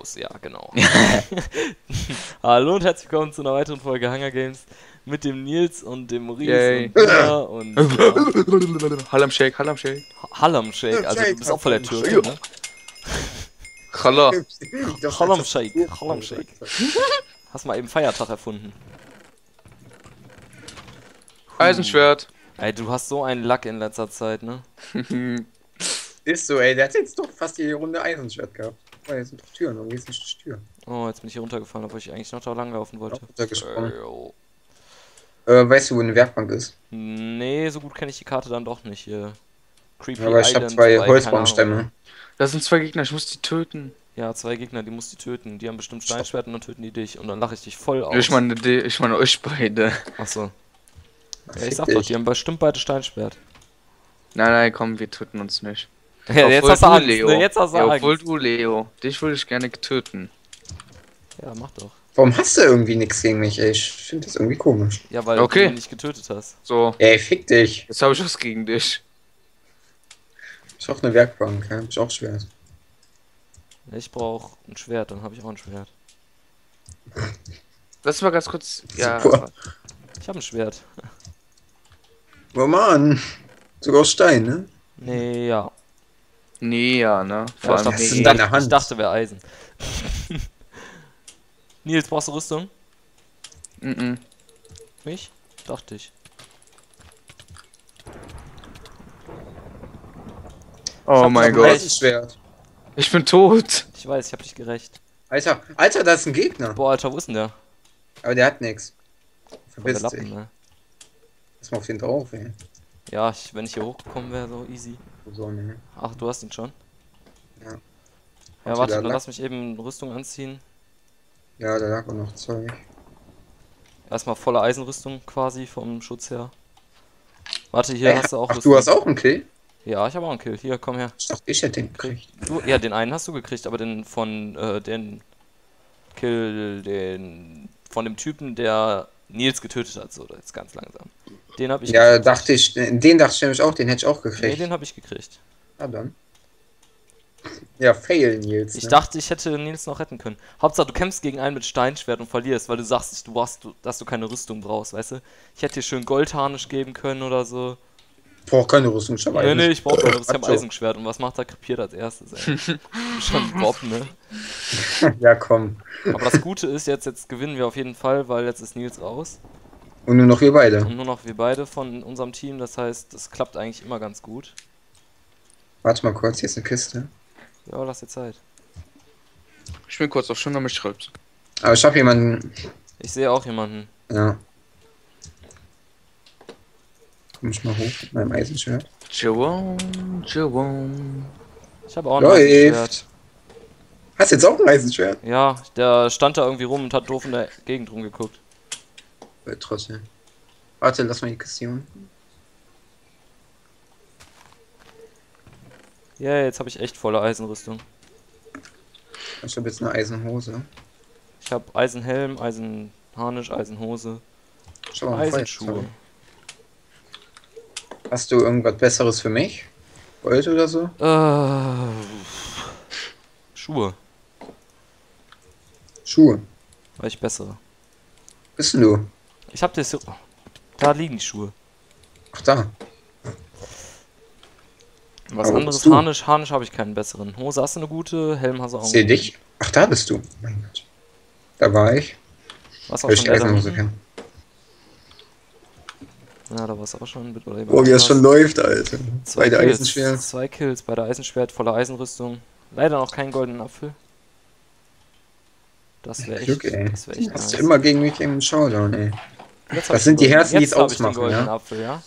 Heroes, ja, genau. Hallo und herzlich willkommen zu einer weiteren Folge Hunger Games mit dem Nils und dem Maurice Yay. und Dina und ja, Hallam Shake, Hallam Shake. Hallam Shake, also du bist auch voll der Türke, ne? Challah. Hallam Shake, Hallam Shake. Hast mal eben Feiertag erfunden. Eisenschwert. Ey, du hast so einen Lack in letzter Zeit, ne? Ist so, ey, der hat jetzt doch fast die Runde Eisenschwert gehabt. Oh, jetzt sind doch Türen, warum geht's nicht durch die Tür? Oh, jetzt bin ich hier runtergefallen, obwohl ich eigentlich noch da lang laufen wollte. Runtergesprungen. Oh. Weißt du, wo eine Werkbank ist? Nee, so gut kenne ich die Karte dann doch nicht hier. Creepy Aber ich habe Island, zwei keine Holzbaumstämme. Ahnung. Das sind zwei Gegner, ich muss die töten. Ja, zwei Gegner, die musst du töten. Die haben bestimmt Steinschwert und dann töten die dich. Und dann lache ich dich voll aus. Ich meine euch beide. Achso. Ja, ich Fick sag doch, dich. die haben bestimmt beide Steinschwert. Nein, komm, wir töten uns nicht. Ja, jetzt Obwohl hast du du, Angst, Leo. ne? Jetzt hast du Ja, Angst. obwohl du, Leo. Dich würde ich gerne töten. Ja, mach doch. Warum hast du irgendwie nichts gegen mich, ey? Ich finde das irgendwie komisch. Ja, weil Okay. du ihn nicht getötet hast. So, Ey, fick dich. jetzt habe ich was gegen dich. Ich brauch eine Werkbank, ja? Ich auch Schwert. Ich brauch ein Schwert, dann habe ich auch ein Schwert. Lass mal ganz kurz. Ja, Super. Ich habe ein Schwert. Oh Mann. Sogar aus Stein, ne? Nee, ja. nee, ja, ne? Vor Ja, allem das ist in nee. deiner Hand. Ich dachte, wäre Eisen. Nils, brauchst du Rüstung? Mhm. Mich? Dachte ich. Oh mein Noch ein Gott. Eisenschwert. Ich bin tot. Ich weiß, ich hab dich gerecht. Alter, Alter, da ist ein Gegner. Boah, Alter, wo ist denn der? Aber der hat nichts. Der Verpiss Lappen, dich. ne? Lass mal auf den drauf, ey. Ja, wenn ich hier hochgekommen wäre, so easy. So, ne. Ach, du hast ihn schon? Ja. Ja, Warte, warte, da dann lag- lass mich eben Rüstung anziehen. Ja, da lag auch noch Zeug. Erstmal volle Eisenrüstung quasi vom Schutz her. Warte, hier Ey, hast du auch ach, Rüstung. du hast auch einen Kill? Ja, ich habe auch einen Kill. Hier, komm her. Ich dachte, ich hätte den gekriegt. Ja, den einen hast du gekriegt, aber den von den Kill, den von dem Typen, der Nils getötet hat, so, jetzt ganz langsam. Den habe ich Ja, gekriegt. dachte ich, den dachte ich nämlich auch, den hätte ich auch Nee, gekriegt. den habe ich gekriegt. Ah, dann. Ja, fail, Nils. Ich ne? dachte, ich hätte Nils noch retten können. Hauptsache, du kämpfst gegen einen mit Steinschwert und verlierst, weil du sagst, dass du keine Rüstung brauchst, weißt du? Ich hätte dir schön Goldharnisch geben können oder so. Ich brauch keine Rüstung, ich hab Nee, nee, ich brauche keine Rüstung, ich hab Ach so. Eisenschwert. Und was macht er? Krepiert als erstes, ey. Schon Bob, ne? Ja, komm. Aber das Gute ist, jetzt gewinnen wir auf jeden Fall, weil jetzt ist Nils raus. Und nur noch wir beide. Und nur noch wir beide von unserem Team, das heißt, das klappt eigentlich immer ganz gut. Warte mal kurz, hier ist eine Kiste. Ja, lass dir Zeit. Ich bin kurz auf Stunde mit Schreibs. Aber ich hab jemanden. Ich sehe auch jemanden. Ja. Komm ich mal hoch mit meinem Eisenschwert. Jerome, Jerome. Ich habe auch ein Eisenschwert. Läuft. Hast jetzt auch ein Eisenschwert? Ja, der stand da irgendwie rum und hat doof in der Gegend rumgeguckt. Trotzdem. Warte, lass mal die Kiste hier unten. Ja, jetzt habe ich echt volle Eisenrüstung. Ich hab jetzt eine Eisenhose. Ich habe Eisenhelm, Eisenharnisch, Eisenhose, Ich hab auch ein Eisenschuhe. Feuerzeug. Hast du irgendwas Besseres für mich? Gold oder so? Schuhe, Schuhe. weil ich bessere. Bist denn du? Ich habe das. Da liegen die Schuhe. Ach, da. Was Aber anderes, bist du? Harnisch habe ich keinen besseren. Hose hast du eine gute, Helm hast du auch Ich einen seh guten. dich. Ach, da bist du. Mein Gott. Da war ich. Was auch Weil ich schon die der da Eisenhose unten? kann. Ja, da war's auch schon. Oh, wie das schon läuft, Alter. Zwei Beide Kills, Eisenschwert. 2 Kills bei der Eisenschwert, volle Eisenrüstung. Leider noch keinen goldenen Apfel. Das wäre echt, Glück, ey. das wär echt Hast nice. du immer gegen mich im Showdown, ey. Jetzt hab Das ich sind den die Herzen, die jetzt es hab ich den ausmachen, goldenen ja? Apfel, ja?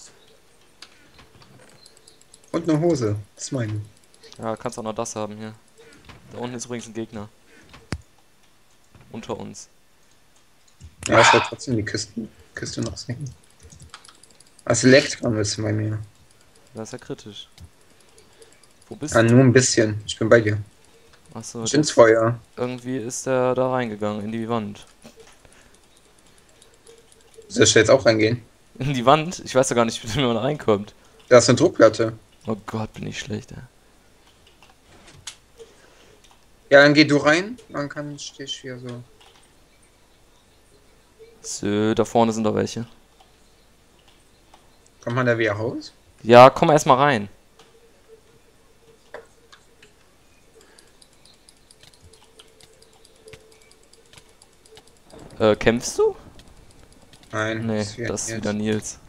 Und eine Hose. Das ist meine. Ja, kannst auch noch das haben hier. Da unten ist übrigens ein Gegner. Unter uns. Ja, ich werde trotzdem die Kiste noch sehen. Was leckt man jetzt bei mir? Das ist ja kritisch. Wo bist Ah, du? nur ein bisschen. Ich bin bei dir. Achso, Ich ins Feuer. irgendwie ist der da reingegangen, in die Wand. Soll ich da jetzt auch reingehen? In die Wand? Ich weiß ja gar nicht, wie man da reinkommt. Da ist eine Druckplatte. Oh Gott, bin ich schlecht, ey. Ja, dann geh du rein, dann kann ich dich hier so. So, da vorne sind doch welche. Kommt man da wieder raus? Ja, komm erstmal rein. Kämpfst du? Nein, Nee, wieder das ist Nils. wieder Nils.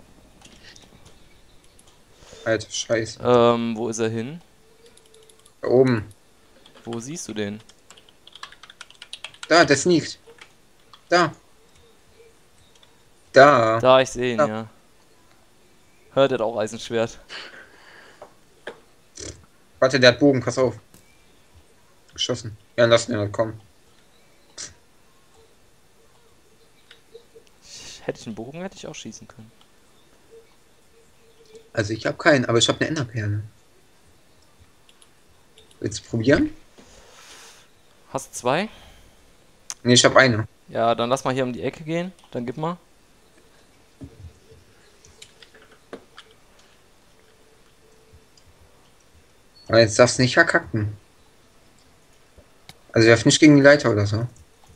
Alter, scheiße. Wo ist er hin? Da oben. Wo siehst du den? Da, der sneakt. Da. Da. Da, ich sehe ihn, Ja. ja. Hört, der hat auch Eisenschwert. Warte, der hat Bogen, pass auf. Geschossen. Ja, lass ihn halt kommen. Hätte ich einen Bogen, hätte ich auch schießen können. Also ich habe keinen, aber ich habe eine Enderperle. Willst du probieren? Hast du 2? Ne, ich habe eine. Ja, dann lass mal hier um die Ecke gehen. Dann gib mal. Aber jetzt darfst du nicht verkacken. Also werf nicht gegen die Leiter oder so.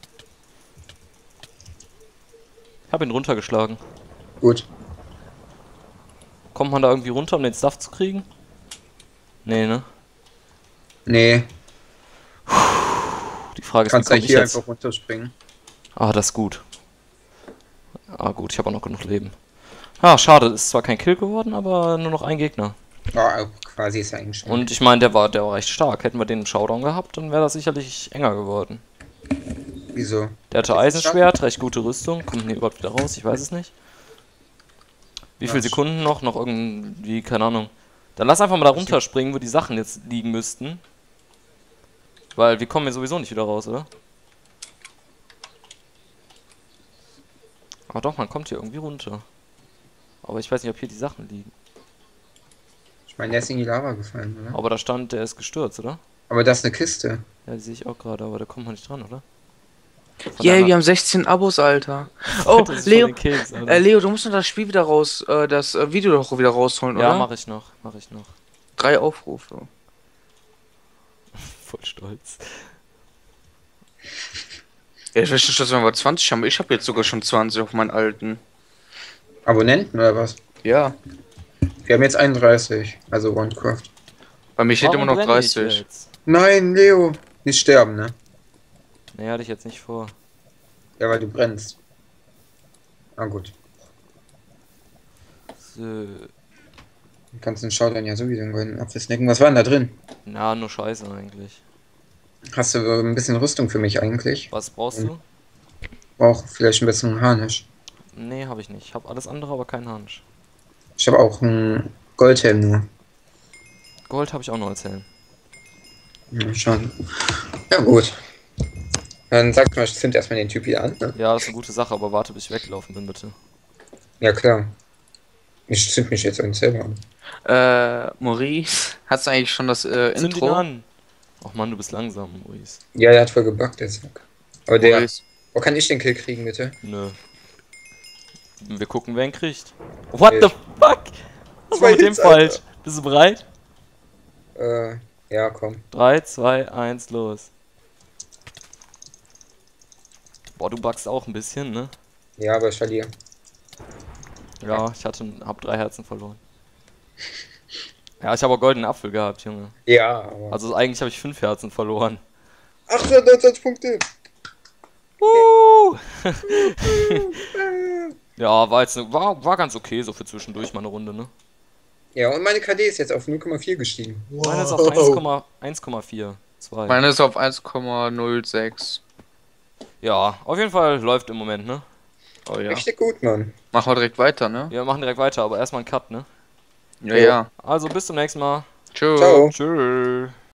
Ich hab ihn runtergeschlagen. Gut. Kommt man da irgendwie runter, um den Stuff zu kriegen? Nee, ne? Nee, Die Frage ist, kannst wie ja komm ich hier jetzt? einfach runterspringen. Ah, das ist gut. Ah, gut, ich habe auch noch genug Leben. Ah, schade, ist zwar kein Kill geworden, aber nur noch ein Gegner. Ja, quasi ist ja eigentlich schon. Und ich meine, der war recht stark. Hätten wir den im Showdown gehabt, dann wäre das sicherlich enger geworden. Wieso? Der hatte Ist Eisenschwert, recht gute Rüstung. Kommt hier überhaupt wieder raus? Ich weiß es nicht. Wie viele Ja, Sekunden noch? Noch irgendwie, keine Ahnung. Dann lass einfach mal da runterspringen, wo die Sachen jetzt liegen müssten. Weil wir kommen ja sowieso nicht wieder raus, oder? Aber doch, man kommt hier irgendwie runter. Aber ich weiß nicht, ob hier die Sachen liegen. Ich meine, der ist in die Lava gefallen, oder? Aber da stand, der ist gestürzt, oder? Aber das ist eine Kiste. Ja, die sehe ich auch gerade, aber da kommt man nicht dran, oder? Von Yay, der wir haben 16 Abos, Alter. Oh, Das ist von Leo, den Kills, Alter. Leo, du musst noch das Spiel wieder raus, das Video doch wieder rausholen, Ja, oder? mach ich noch, mach ich noch. 3 Aufrufe. Voll stolz. Ja, ich weiß nicht, dass wir mal 20 haben. Ich habe jetzt sogar schon 20 auf meinen alten. Abonnenten oder was? Ja, Wir haben jetzt 31, also Minecraft. bei mir steht Warum immer noch brenne ich 30. jetzt? Nein, Leo! Nicht sterben, ne? Nee, hatte ich jetzt nicht vor. Ja, weil du brennst. Ah, gut. So. Du kannst den Showdown ja sowieso einen goldenen Apfel snacken. Was war denn da drin? Na, nur Scheiße eigentlich. Hast du ein bisschen Rüstung für mich eigentlich? Was brauchst du? Auch vielleicht ein bisschen Harnisch. Nee, habe ich nicht. Ich habe alles andere, aber keinen Harnisch. Ich habe auch einen Goldhelm nur. Gold habe ich auch noch als Helm. Ja, schon. Ja, gut. Dann sag mal, ich zünd erstmal den Typ hier an. Ne? Ja, das ist eine gute Sache, aber warte, bis ich weggelaufen bin, bitte. Ja, klar. Ich zünd mich jetzt auch nicht selber an. Maurice, hast du eigentlich schon das Zünd ihn Intro? an! Ach man, du bist langsam, Maurice. Ja, der hat voll gebuggt, der Sack. Aber der. Maurice. Wo kann ich den Kill kriegen, bitte? Nö. Wir gucken, wer ihn kriegt. What the Ich. fuck? Was war Zwei mit dem Hits, Alter. falsch? Bist du bereit? Ja, komm. 3, 2, 1, los. Boah, du buggst auch ein bisschen, ne? Ja, aber ich verliere. Ja, hab 3 Herzen verloren. Ja, ich habe auch goldenen Apfel gehabt, Junge. Ja, aber. Also eigentlich habe ich 5 Herzen verloren. 829 Punkte! Ja, war ganz okay, so für zwischendurch mal eine Runde, ne? Ja, und meine KD ist jetzt auf 0,4 gestiegen. Meine ist auf 1,4. 2. Meine ist auf 1,06. Ja, auf jeden Fall läuft im Moment, ne? Oh ja. Richtig gut, Mann. Machen wir direkt weiter, ne? Wir machen direkt weiter, aber erstmal einen Cut, ne? Ja, ja. Also bis zum nächsten Mal. Tschüss. Ciao. Tschüss.